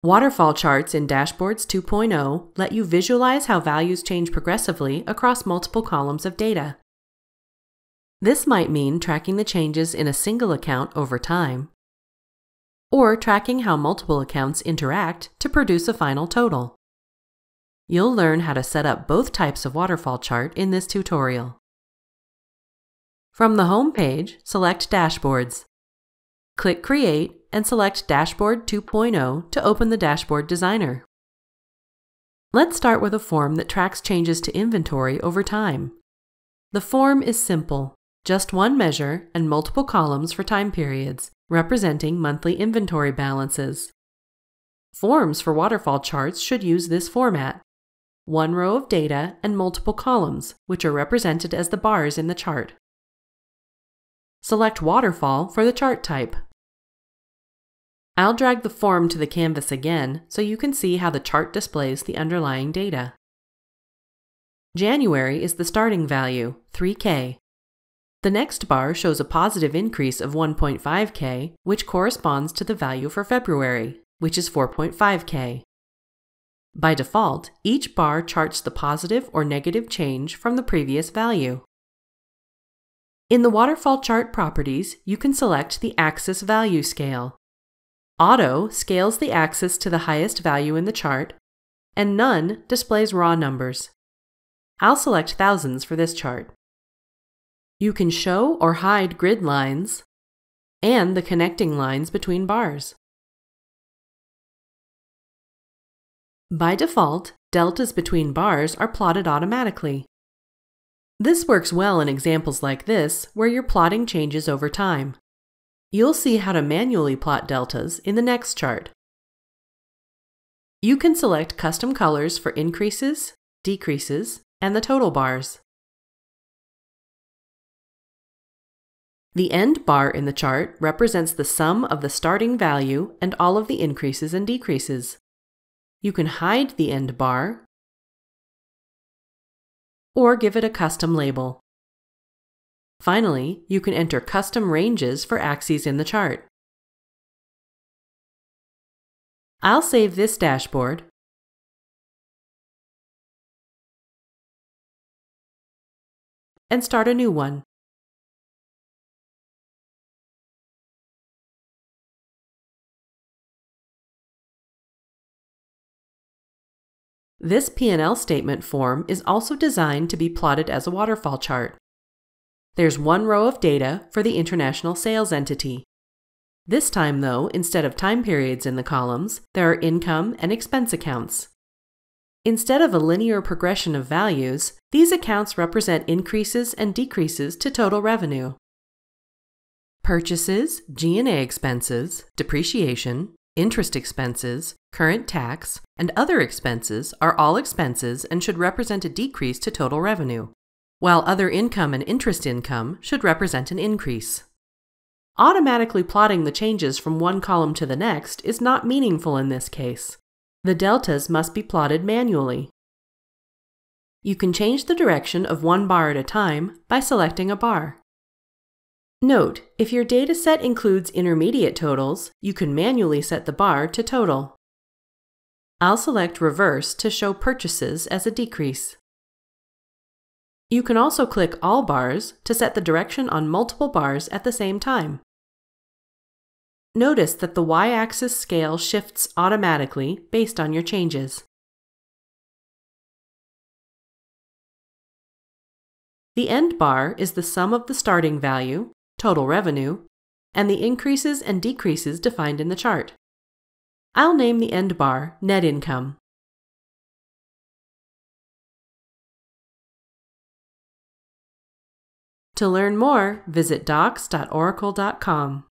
Waterfall charts in Dashboards 2.0 let you visualize how values change progressively across multiple columns of data. This might mean tracking the changes in a single account over time, or tracking how multiple accounts interact to produce a final total. You'll learn how to set up both types of waterfall chart in this tutorial. From the home page, select Dashboards. Click Create and select Dashboard 2.0 to open the Dashboard Designer. Let's start with a form that tracks changes to inventory over time. The form is simple, just one measure and multiple columns for time periods, representing monthly inventory balances. Forms for waterfall charts should use this format: one row of data and multiple columns, which are represented as the bars in the chart. Select Waterfall for the chart type. I'll drag the form to the canvas again so you can see how the chart displays the underlying data. January is the starting value, 3K. The next bar shows a positive increase of 1.5K, which corresponds to the value for February, which is 4.5K. By default, each bar charts the positive or negative change from the previous value. In the waterfall chart properties, you can select the axis value scale. Auto scales the axis to the highest value in the chart, and None displays raw numbers. I'll select thousands for this chart. You can show or hide grid lines and the connecting lines between bars. By default, deltas between bars are plotted automatically. This works well in examples like this, where you're plotting changes over time. You'll see how to manually plot deltas in the next chart. You can select custom colors for increases, decreases, and the total bars. The end bar in the chart represents the sum of the starting value and all of the increases and decreases. You can hide the end bar or give it a custom label. Finally, you can enter custom ranges for axes in the chart. I'll save this dashboard and start a new one. This P&L statement form is also designed to be plotted as a waterfall chart. There's one row of data for the international sales entity. This time, though, instead of time periods in the columns, there are income and expense accounts. Instead of a linear progression of values, these accounts represent increases and decreases to total revenue. Purchases, G&A expenses, depreciation, interest expenses, current tax, and other expenses are all expenses and should represent a decrease to total revenue, while other income and interest income should represent an increase. Automatically plotting the changes from one column to the next is not meaningful in this case. The deltas must be plotted manually. You can change the direction of one bar at a time by selecting a bar. Note, if your dataset includes intermediate totals, you can manually set the bar to total. I'll select Reverse to show purchases as a decrease. You can also click All Bars to set the direction on multiple bars at the same time. Notice that the y-axis scale shifts automatically based on your changes. The end bar is the sum of the starting value, total revenue, and the increases and decreases defined in the chart. I'll name the end bar Net Income. To learn more, visit docs.oracle.com.